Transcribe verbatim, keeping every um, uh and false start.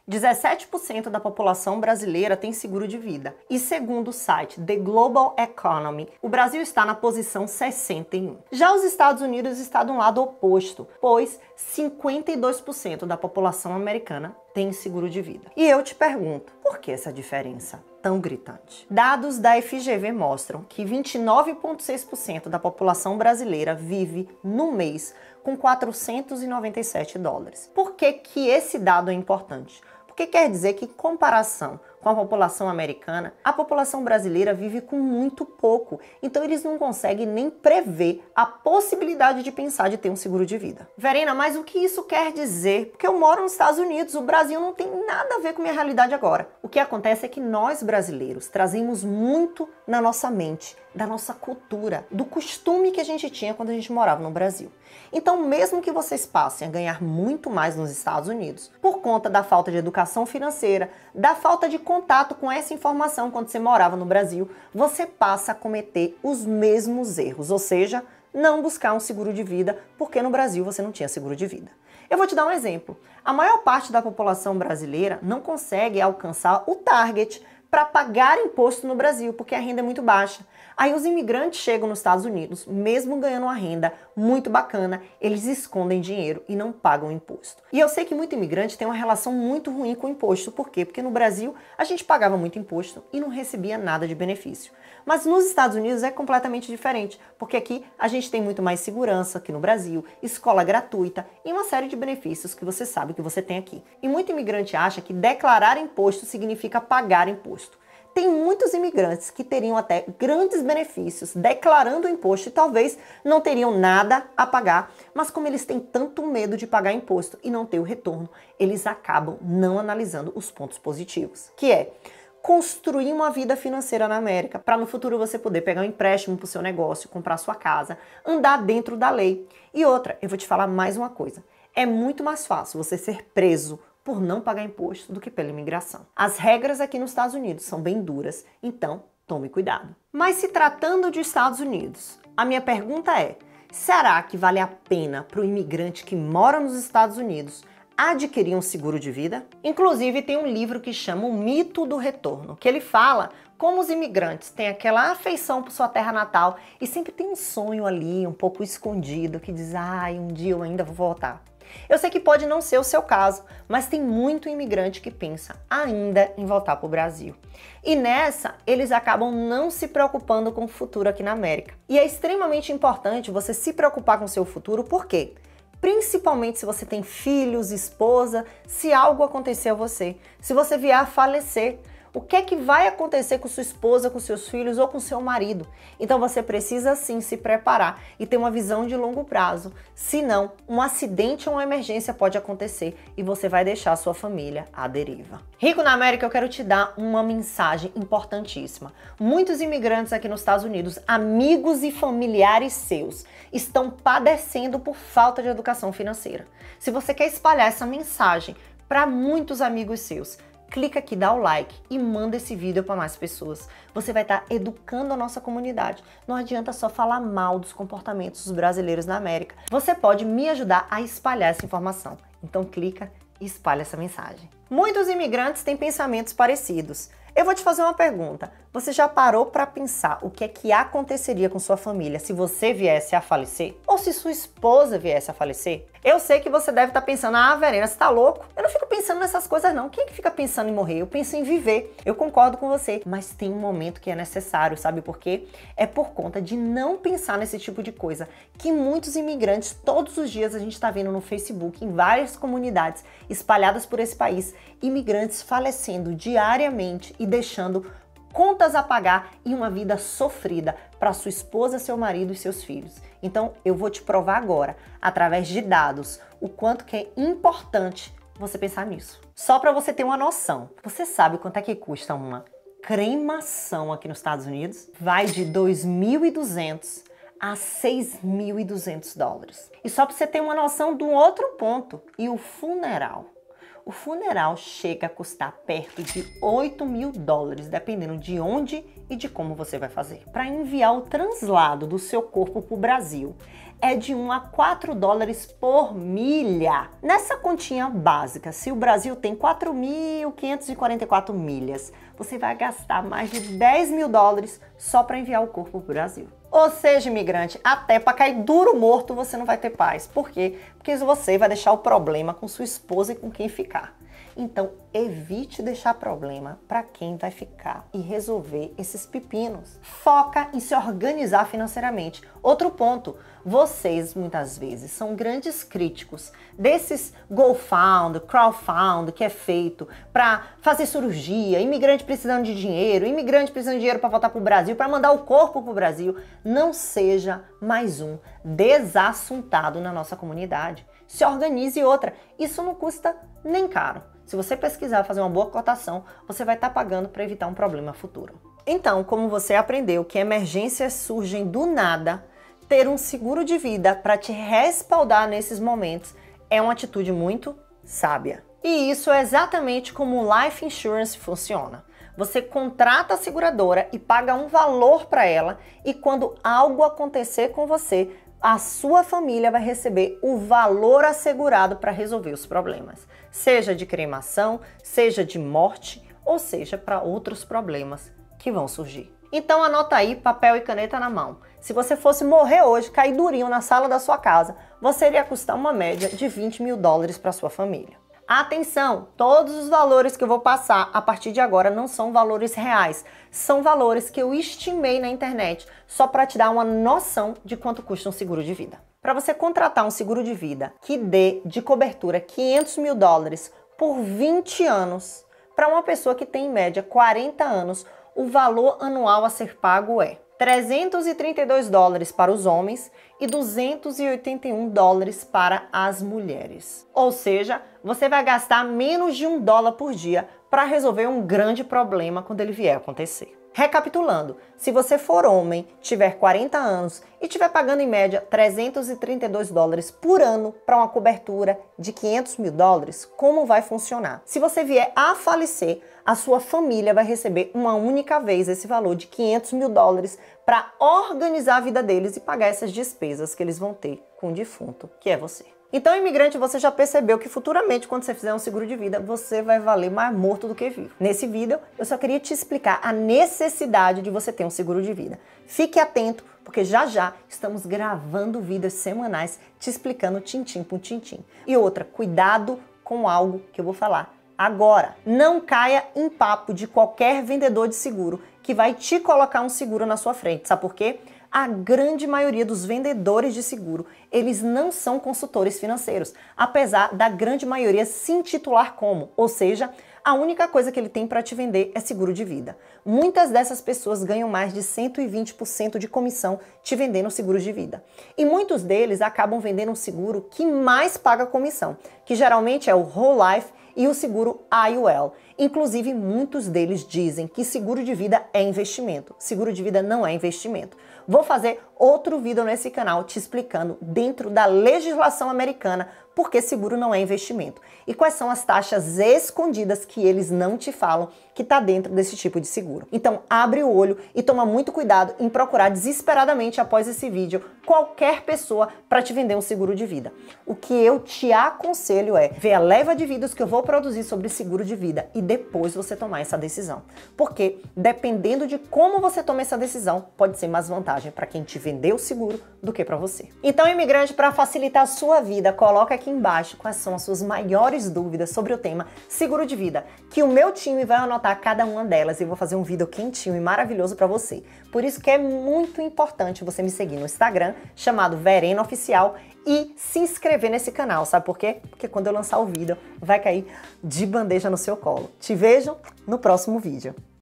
dezessete por cento da população brasileira tem seguro de vida. E segundo o site The Global Economy, o Brasil está na posição sessenta e um. Já os Estados Unidos estão do lado oposto, pois cinquenta e dois por cento da população americana tem seguro de vida. E eu te pergunto, por que essa diferença tão gritante? Dados da F G V mostram que vinte e nove vírgula seis por cento da população brasileira vive no mês com quatrocentos e noventa e sete dólares. Por que que esse dado é importante? Porque quer dizer que, em comparação com a população americana, a população brasileira vive com muito pouco. Então eles não conseguem nem prever a possibilidade de pensar de ter um seguro de vida. Verena, mas o que isso quer dizer? Porque eu moro nos Estados Unidos, o Brasil não tem nada a ver com a minha realidade agora. O que acontece é que nós brasileiros trazemos muito na nossa mente, da nossa cultura, do costume que a gente tinha quando a gente morava no Brasil. Então, mesmo que vocês passem a ganhar muito mais nos Estados Unidos, por conta da falta de educação financeira, da falta de contato com essa informação quando você morava no Brasil, você passa a cometer os mesmos erros, ou seja, não buscar um seguro de vida, porque no Brasil você não tinha seguro de vida. Eu vou te dar um exemplo. A maior parte da população brasileira não consegue alcançar o target para pagar imposto no Brasil, porque a renda é muito baixa. Aí os imigrantes chegam nos Estados Unidos, mesmo ganhando uma renda muito bacana, eles escondem dinheiro e não pagam imposto. E eu sei que muito imigrante tem uma relação muito ruim com o imposto. Por quê? Porque no Brasil a gente pagava muito imposto e não recebia nada de benefício. Mas nos Estados Unidos é completamente diferente, porque aqui a gente tem muito mais segurança que no Brasil, escola gratuita e uma série de benefícios que você sabe que você tem aqui. E muito imigrante acha que declarar imposto significa pagar imposto. Tem muitos imigrantes que teriam até grandes benefícios declarando o imposto e talvez não teriam nada a pagar, mas como eles têm tanto medo de pagar imposto e não ter o retorno, eles acabam não analisando os pontos positivos, que é construir uma vida financeira na América, para no futuro você poder pegar um empréstimo para o seu negócio, comprar sua casa, andar dentro da lei. E outra, eu vou te falar mais uma coisa, é muito mais fácil você ser preso por não pagar imposto do que pela imigração. As regras aqui nos Estados Unidos são bem duras, então tome cuidado. Mas se tratando de Estados Unidos, a minha pergunta é, será que vale a pena para o imigrante que mora nos Estados Unidos adquirir um seguro de vida? Inclusive tem um livro que chama O Mito do Retorno, que ele fala como os imigrantes têm aquela afeição por sua terra natal e sempre tem um sonho ali, um pouco escondido, que diz, ai, um dia eu ainda vou voltar. Eu sei que pode não ser o seu caso, mas tem muito imigrante que pensa ainda em voltar para o Brasil. E nessa, eles acabam não se preocupando com o futuro aqui na América. E é extremamente importante você se preocupar com o seu futuro, por quê? Principalmente se você tem filhos, esposa, se algo acontecer a você, se você vier a falecer. O que é que vai acontecer com sua esposa, com seus filhos ou com seu marido? Então você precisa sim se preparar e ter uma visão de longo prazo. Senão, um acidente ou uma emergência pode acontecer e você vai deixar a sua família à deriva. Rico na América, eu quero te dar uma mensagem importantíssima. Muitos imigrantes aqui nos Estados Unidos, amigos e familiares seus, estão padecendo por falta de educação financeira. Se você quer espalhar essa mensagem para muitos amigos seus, clica aqui, dá o like e manda esse vídeo para mais pessoas. Você vai estar educando a nossa comunidade. Não adianta só falar mal dos comportamentos dos brasileiros na América. Você pode me ajudar a espalhar essa informação. Então clica e espalha essa mensagem. Muitos imigrantes têm pensamentos parecidos. Eu vou te fazer uma pergunta. Você já parou para pensar o que é que aconteceria com sua família se você viesse a falecer? Ou se sua esposa viesse a falecer? Eu sei que você deve estar pensando, ah, Verena, você tá louco? Eu não fico pensando nessas coisas não. Quem é que fica pensando em morrer? Eu penso em viver. Eu concordo com você, mas tem um momento que é necessário, sabe por quê? É por conta de não pensar nesse tipo de coisa que muitos imigrantes, todos os dias a gente está vendo no Facebook, em várias comunidades espalhadas por esse país, imigrantes falecendo diariamente e deixando contas a pagar e uma vida sofrida para sua esposa, seu marido e seus filhos. Então eu vou te provar agora, através de dados, o quanto que é importante você pensar nisso. Só para você ter uma noção, você sabe quanto é que custa uma cremação aqui nos Estados Unidos? Vai de dois mil e duzentos a seis mil e duzentos dólares. E só para você ter uma noção de um outro ponto, e o funeral. O funeral chega a custar perto de oito mil dólares, dependendo de onde e de como você vai fazer. Para enviar o translado do seu corpo para o Brasil, é de um a quatro dólares por milha. Nessa continha básica, se o Brasil tem quatro mil quinhentas e quarenta e quatro milhas, você vai gastar mais de dez mil dólares só para enviar o corpo para o Brasil. Ou seja, imigrante, até para cair duro morto você não vai ter paz. Por quê? Porque você vai deixar o problema com sua esposa e com quem ficar. Então, evite deixar problema para quem vai ficar e resolver esses pepinos. Foca em se organizar financeiramente. Outro ponto, vocês muitas vezes são grandes críticos desses GoFund, crowdfund que é feito para fazer cirurgia, imigrante precisando de dinheiro, imigrante precisando de dinheiro para voltar para o Brasil, para mandar o corpo para o Brasil. Não seja mais um desassuntado na nossa comunidade. Se organize. Outra, isso não custa nem caro. Se você pesquisar, fazer uma boa cotação, você vai estar pagando para evitar um problema futuro. Então, como você aprendeu que emergências surgem do nada, ter um seguro de vida para te respaldar nesses momentos é uma atitude muito sábia. E isso é exatamente como o Life Insurance funciona. Você contrata a seguradora e paga um valor para ela, e quando algo acontecer com você, a sua família vai receber o valor assegurado para resolver os problemas, seja de cremação, seja de morte, ou seja para outros problemas que vão surgir. Então anota aí, papel e caneta na mão. Se você fosse morrer hoje, cair durinho na sala da sua casa, você iria custar uma média de vinte mil dólares para sua família. Atenção, todos os valores que eu vou passar a partir de agora não são valores reais, são valores que eu estimei na internet, só para te dar uma noção de quanto custa um seguro de vida. Para você contratar um seguro de vida que dê de cobertura quinhentos mil dólares por vinte anos, para uma pessoa que tem em média quarenta anos, o valor anual a ser pago é trezentos e trinta e dois dólares para os homens e duzentos e oitenta e um dólares para as mulheres. Ou seja, você vai gastar menos de um dólar por dia para resolver um grande problema quando ele vier a acontecer. Recapitulando, se você for homem, tiver quarenta anos e estiver pagando em média trezentos e trinta e dois dólares por ano para uma cobertura de quinhentos mil dólares, como vai funcionar? Se você vier a falecer, a sua família vai receber uma única vez esse valor de quinhentos mil dólares para organizar a vida deles e pagar essas despesas que eles vão ter com o defunto, que é você. Então, imigrante, você já percebeu que futuramente, quando você fizer um seguro de vida, você vai valer mais morto do que vivo. Nesse vídeo, eu só queria te explicar a necessidade de você ter um seguro de vida. Fique atento, porque já já estamos gravando vídeos semanais te explicando tintim por tintim. E outra, cuidado com algo que eu vou falar agora. Não caia em papo de qualquer vendedor de seguro que vai te colocar um seguro na sua frente. Sabe por quê? A grande maioria dos vendedores de seguro, eles não são consultores financeiros, apesar da grande maioria se intitular como, ou seja, a única coisa que ele tem para te vender é seguro de vida. Muitas dessas pessoas ganham mais de cento e vinte por cento de comissão te vendendo seguros de vida. E muitos deles acabam vendendo um seguro que mais paga comissão, que geralmente é o Whole Life e o seguro I U L. Inclusive, muitos deles dizem que seguro de vida é investimento. Seguro de vida não é investimento. Vou fazer outro vídeo nesse canal te explicando dentro da legislação americana por que seguro não é investimento e quais são as taxas escondidas que eles não te falam que está dentro desse tipo de seguro. Então abre o olho e toma muito cuidado em procurar desesperadamente após esse vídeo qualquer pessoa para te vender um seguro de vida. O que eu te aconselho é ver a leva de vídeos que eu vou produzir sobre seguro de vida e depois você tomar essa decisão. Porque dependendo de como você toma essa decisão, pode ser mais vantagem para quem te vendeu o seguro do que para você. Então, imigrante, para facilitar a sua vida, coloca aqui embaixo quais são as suas maiores dúvidas sobre o tema seguro de vida, que o meu time vai anotar cada uma delas e vou fazer um vídeo quentinho e maravilhoso para você. Por isso que é muito importante você me seguir no Instagram, chamado Verena Oficial, e se inscrever nesse canal, sabe por quê? Porque quando eu lançar o vídeo, vai cair de bandeja no seu colo. Te vejo no próximo vídeo.